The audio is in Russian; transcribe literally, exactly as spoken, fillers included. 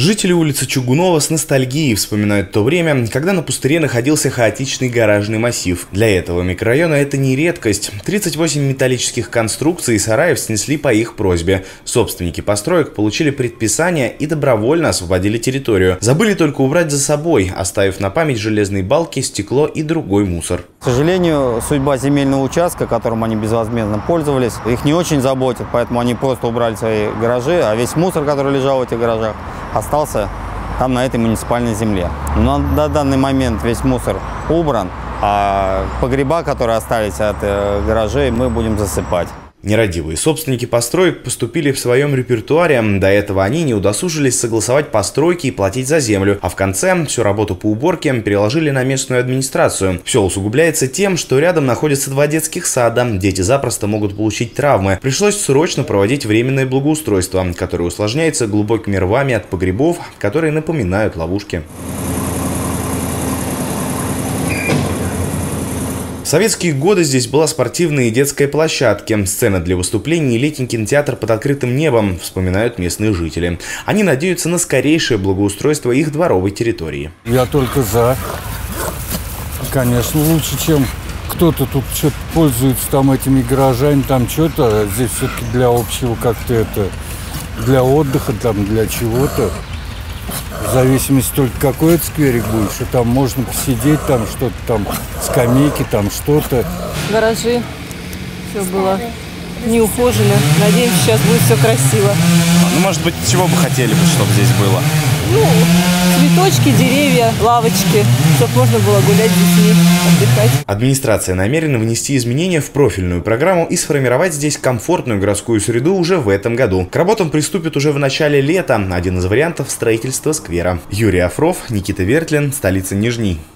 Жители улицы Чугунова с ностальгией вспоминают то время, когда на пустыре находился хаотичный гаражный массив. Для этого микрорайона это не редкость. тридцать восемь металлических конструкций и сараев снесли по их просьбе. Собственники построек получили предписание и добровольно освободили территорию. Забыли только убрать за собой, оставив на память железные балки, стекло и другой мусор. К сожалению, судьба земельного участка, которым они безвозмездно пользовались, их не очень заботит, поэтому они просто убрали свои гаражи, а весь мусор, который лежал в этих гаражах, остался там, на этой муниципальной земле. Но на данный момент весь мусор убран, а погреба, которые остались от гаражей, мы будем засыпать. Нерадивые собственники построек поступили в своем репертуаре. До этого они не удосужились согласовать постройки и платить за землю. А в конце всю работу по уборке переложили на местную администрацию. Все усугубляется тем, что рядом находятся два детских сада. Дети запросто могут получить травмы. Пришлось срочно проводить временное благоустройство, которое усложняется глубокими рвами от погребов, которые напоминают ловушки. В советские годы здесь была спортивная и детская площадки, сцена для выступлений и летний кинотеатр под открытым небом, вспоминают местные жители. Они надеются на скорейшее благоустройство их дворовой территории. Я только за. Конечно, лучше, чем кто-то тут что-то пользуется там этими гаражами, там что-то. Здесь все-таки для общего как-то это, для отдыха, там для чего-то. В зависимости только какой это скверик будет, что там можно посидеть, там что-то там, скамейки, там что-то. Гаражи, все было неухожено. Надеемся, сейчас будет все красиво. Ну, может быть, чего бы хотели бы, чтобы здесь было? Ну, цветочки, деревья, лавочки, чтобы можно было гулять с детьми, отдыхать. Администрация намерена внести изменения в профильную программу и сформировать здесь комфортную городскую среду уже в этом году. К работам приступят уже в начале лета. Один из вариантов — строительства сквера. Юрий Афров, Никита Вертлин, столица Нижний.